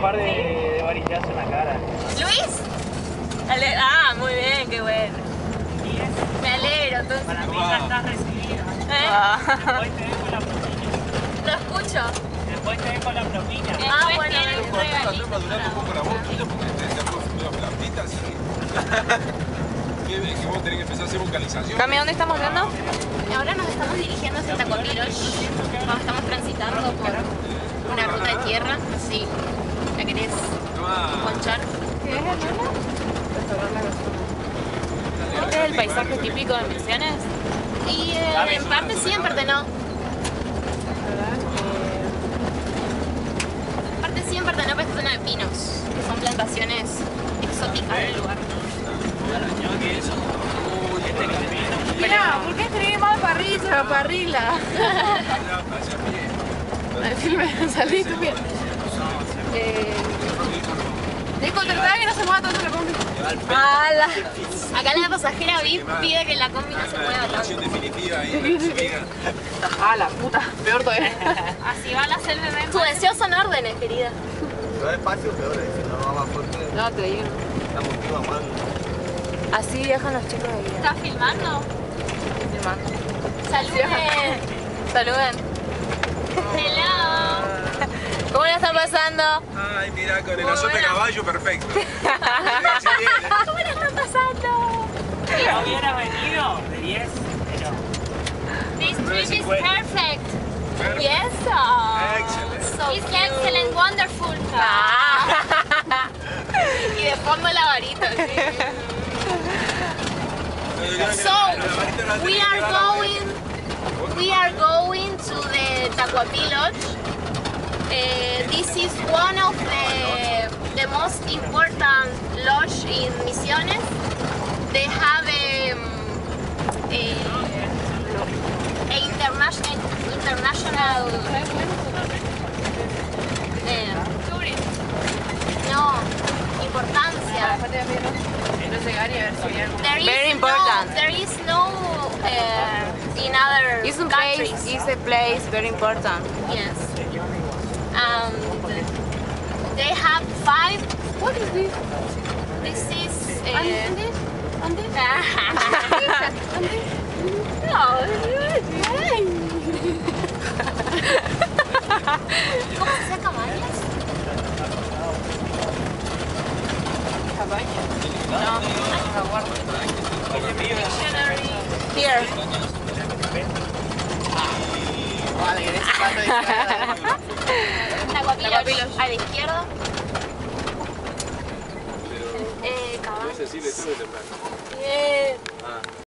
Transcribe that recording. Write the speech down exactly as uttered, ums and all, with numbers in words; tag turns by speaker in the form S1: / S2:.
S1: par de, de varillazos en la cara.
S2: ¿Luis? Ale ah, muy bien, qué bueno. Me alegro, entonces.
S1: Para mí ya estás recibida.
S2: ¿Eh?
S1: Ah. Después te dejo la propina.
S2: Lo escucho.
S1: Después te dejo la propina.
S2: Ah, bueno.
S3: Estás madurando un poco la voz tuya porque te te has puesto medio plantita, así que... que que vos tenés que empezar a hacer vocalización.
S4: Cami, ¿dónde estamos viendo?
S2: Ahora nos estamos dirigiendo hacia Tacuapiloch. Vamos, estamos transitando por una ruta de tierra. Sí. ¿La querés ponchar?
S4: ¿Qué es, hermano? ¿Este es el paisaje típico de Misiones?
S2: Y eh, en parte sí, en parte no. En parte sí, en parte no, pero es zona de pinos, que son plantaciones exóticas del lugar.
S4: Mira, ¿por qué escribí mal parrilla o parrilla? El filme, salí tú bien. Eh... Dijo, te trae que no se mueva tanto la combi.
S2: ¡Hala! Acá la pasajera V I P pide que la combi no se mueva tanto.
S3: Definitiva ahí,
S4: Ah, la puta, peor todavía.
S2: Así van a ser bebés. Tu deseo son órdenes, querida.
S5: Lo despacio peor, si no va más fuerte.
S4: No, te digo.
S5: Estamos aquí mamando.
S4: Así viajan los chicos de ahí.
S2: ¿Estás filmando?
S4: Filmando.
S2: ¡Saluden!
S4: Saluden.
S2: ¡Hello!
S4: ¿Cómo la están pasando?
S3: Ay, mira, con el azote caballo, perfecto.
S2: ¿Cómo la están pasando?
S1: Si no hubiera venido, de diez, pero...
S2: This trip is perfect.
S3: Perfect.
S2: Yes. Oh.
S3: Excellent.
S2: So it's excellent, wonderful. Ah. Y de fondo la varita. Sí. So we are going. We are going to the Tacuapiloch. Uh, this is one of the the most important lodge in Misiones. They have a, a, a international international eh, no importancia. There is
S4: Very
S2: no,
S4: important.
S2: there is no uh, in other
S4: It's a
S2: countries.
S4: place, it's a place very important.
S2: Yes. Um, they have five. What is this? This is. Uh, Ande? Ande? Ande? No. ¿Cómo se saca caballos?
S4: ¿Cabaña?
S2: No. Dictionary.
S4: Here.
S5: Vale, en ese paso de izquierda.
S2: Tacuapiloch. A la izquierda. Eh, caballos.
S3: Ese sí le tuve temprano.
S2: Bien.
S3: Ah.